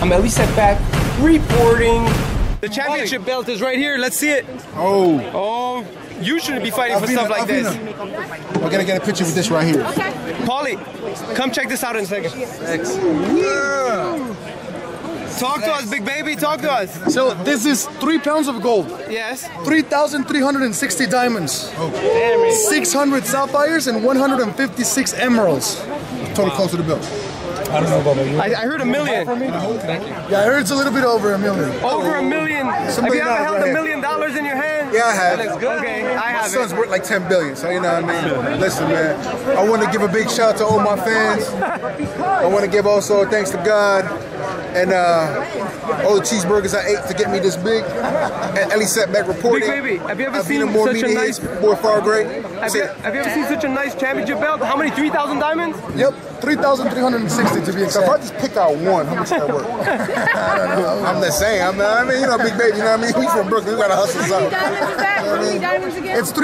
I'm Elie Seckbach reporting. The championship belt is right here. Let's see it. Oh, you shouldn't be fighting for stuff like this. We're gonna get a picture with this right here. Paulie, come check this out in a second. Thanks. Talk to us, big baby. Talk to us. So this is 3 pounds of gold. Yes. 3,360 diamonds. 600 sapphires and 156 emeralds. Total cost of the bill. I don't know about that. I heard $1 million. Yeah, I heard it's a little bit over $1 million. Over $1 million. Have you ever held $1 million in your hand? Yeah, I have. That looks good. Okay, I have. My son's worth like 10 billion, so you know what I mean? Listen, man, I want to give a big shout out to all my fans. I want to give also thanks to God and all the cheeseburgers I ate to get me this big. And Elie Seckbach reporting. Big baby, have you ever seen more such a nice... Boy Far Great. Have you ever seen such a nice championship belt? How many? 3,000 diamonds? Yep, 3,360 to be So if exact. I just pick out one, how much that worth? I don't know. I'm just saying. I mean, you know, big baby. You know what I mean? We from Brooklyn. We gotta hustle How something. many diamonds is that? How many diamonds again? It's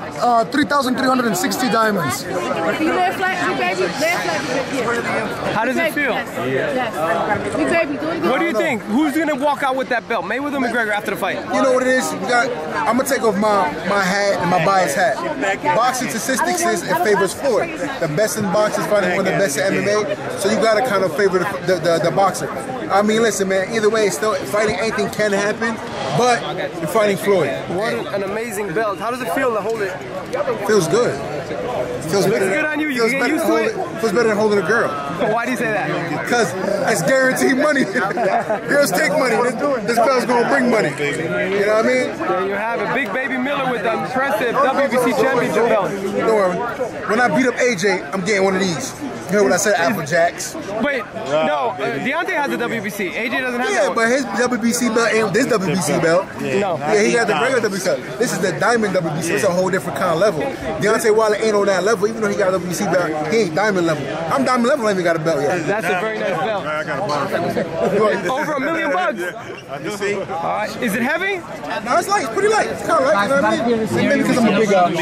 3,360 diamonds. Can you lay flat, big baby? Lay flat, big baby. Yes. How does it feel? Yes. Big baby, do it again. What do you think? Who's gonna walk out with that belt? Mayweather or McGregor after the fight? You know what it is? I'm gonna take off my hat and my bias hat. Boxing statistics is it favors Floyd. The best in boxing is fighting one of the best in MMA. So you gotta kind of favor the boxer. I mean, listen, man. Either way, still fighting anything can happen, but you're fighting Floyd. What an amazing belt. How does it feel to hold it? Feels good. Feels Looks good on you. You get used to it. Feels better than holding a girl. Why do you say that? Because it's guaranteed money. Girls take money. This belt's gonna bring money. You know what I mean? There you have it. Big Baby Miller with the impressive WBC championship belt. Don't worry. When I beat up AJ, I'm getting one of these. You heard what I said, Apple Jacks. Wait, no. Deontay has a WBC. AJ doesn't have Yeah, that but one. his WBC belt ain't this WBC belt. No. Yeah, he got the regular WBC. This is the Diamond WBC. It's a whole different kind of level. Deontay Wilder ain't on that level. Even though he got a WBC belt, he ain't Diamond level. I'm Diamond level. I ain't even got a belt yet. That's a very nice belt. I got a bar. Over $1 million bucks. You see? All right. Is it heavy? No, it's light. It's pretty light. It's kind of light. You know what I mean? Maybe because I'm a big guy.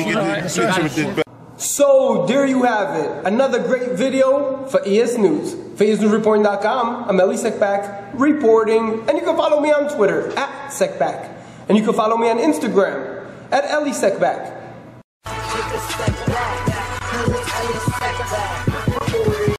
So there you have it. Another great video for ES News. For ESNewsReporting.com, I'm Elie Seckbach reporting. And you can follow me on Twitter @Seckbach. And you can follow me on Instagram @Elie Seckbach.